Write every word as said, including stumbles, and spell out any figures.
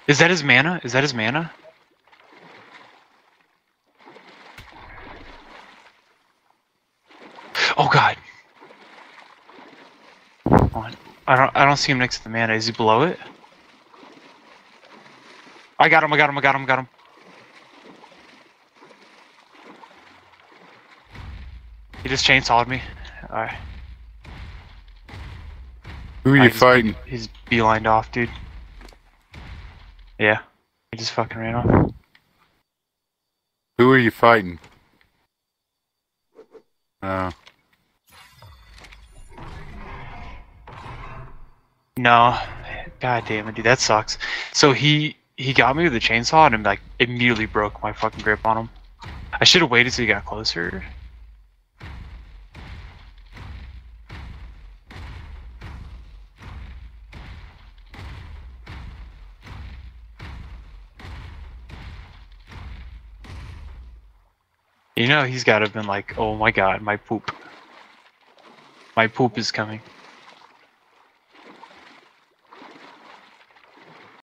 Is that his mana? Is that his mana? Oh god. On. I don't I don't see him next to the mana. Is he below it? I got him, I got him, I got him, I got him. He just chainsawed me. Alright. Who are you I just fighting? Be, he's beelined off, dude. Yeah. He just fucking ran off. Who are you fighting? Uh, No. God damn it, dude. That sucks. So he he got me with the chainsaw and like immediately broke my fucking grip on him. I should have waited till he got closer. You know, he's got to have been like, oh my god, my poop. My poop is coming.